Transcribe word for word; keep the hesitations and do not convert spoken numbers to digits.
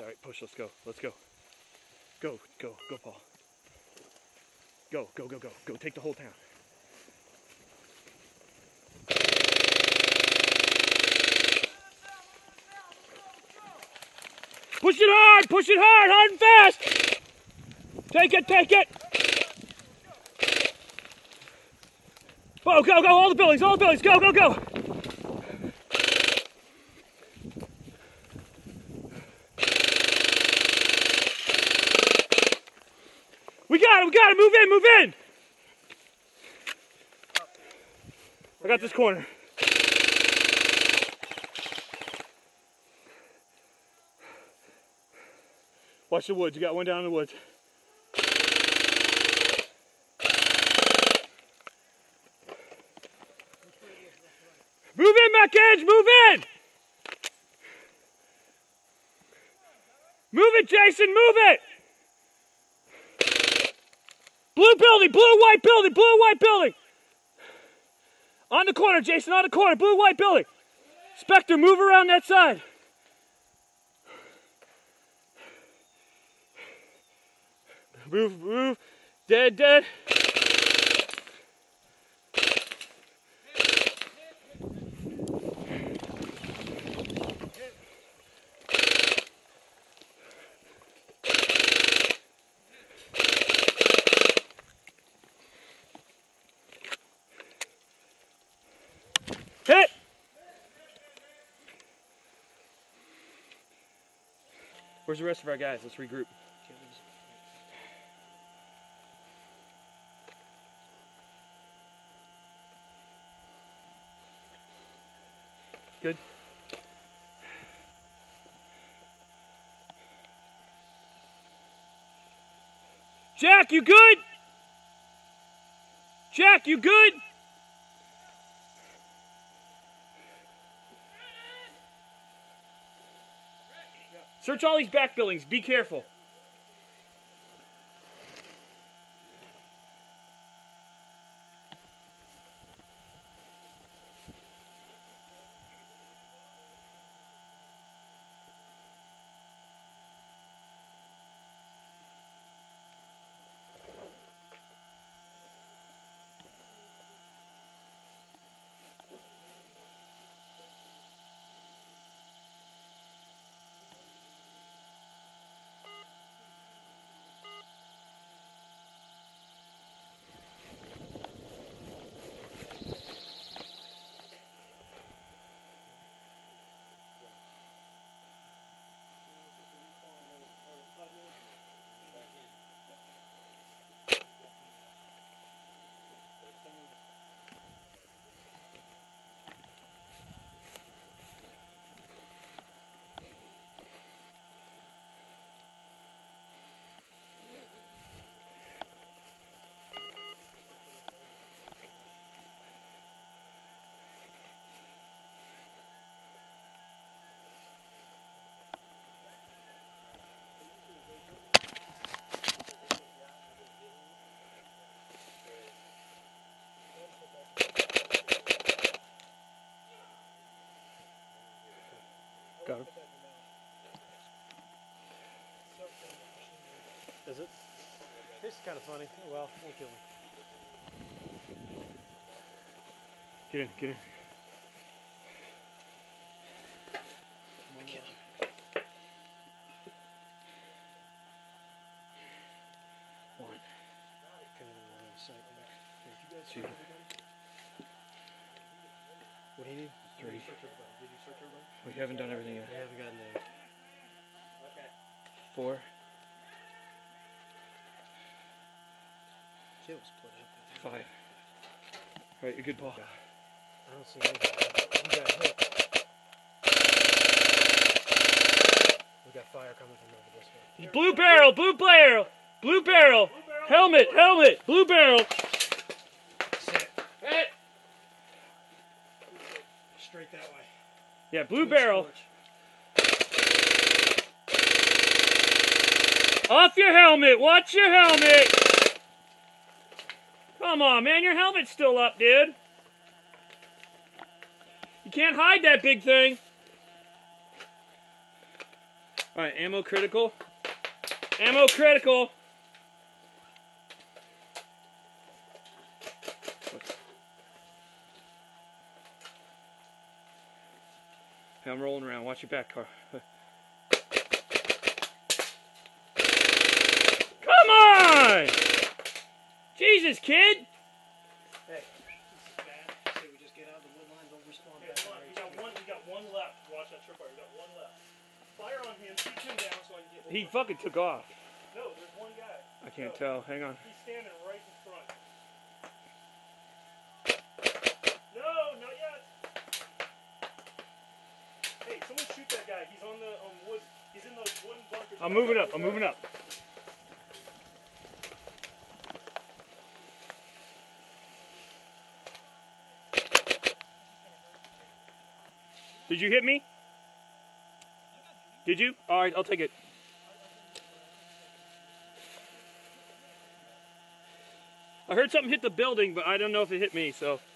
All right, push, let's go, let's go. Go, go, go, Paul. Go, go, go, go, go, take the whole town. Push it hard, push it hard, hard and fast. Take it, take it. Go, go, go, all the buildings, all the buildings, go, go, go. We got it, we got it, move in, move in. I got this corner. Watch the woods, you got one down in the woods. Move in, Mac Edge, move in! Move it, Jason, move it! Blue building, blue white building, blue white building! On the corner, Jason, on the corner, blue white building! Spectre, move around that side. Move, move, dead, dead. Hit! Where's the rest of our guys? Let's regroup. Good. Jack, you good? Jack, you good? Search all these back buildings. Be careful. Got him. Is it? This is kind of funny. Oh, well, we'll kill him. Get in, get in. Kill him. One. Kind of line of sight there. Here, you guys Two. search everybody? What do you need? Three. Did you search everybody? Did you search everybody? We haven't done everything yet. We haven't gotten there. Okay. Four. Shit was split up. Five. All right, you're good, Paul. I don't see anything. We got hit. We got fire coming from over this way. Blue barrel, blue barrel, blue barrel, helmet, helmet, blue barrel. Sit. Hit. Straight that way. Yeah, blue barrel. Off your helmet, watch your helmet. Come on, man, your helmet's still up, dude. You can't hide that big thing. All right, ammo critical. Ammo critical. Okay, I'm rolling around. Watch your back, car. Come on! Jesus, kid! Hey, this is bad. Say we just get out of the wood line, don't respond. Okay, come on. We got one. We got one left. Watch that tripwire. We got one left. Fire on him. Shoot him down so I can get. He fucking took off. No, there's one guy. I can't no. tell. Hang on. He's standing right in front. No, not yet. Hey, someone shoot that guy. He's on the um, wood. He's in those wooden bunkers. I'm moving up. I'm moving up. Did you hit me? Did you? All right, I'll take it. I heard something hit the building, but I don't know if it hit me, so.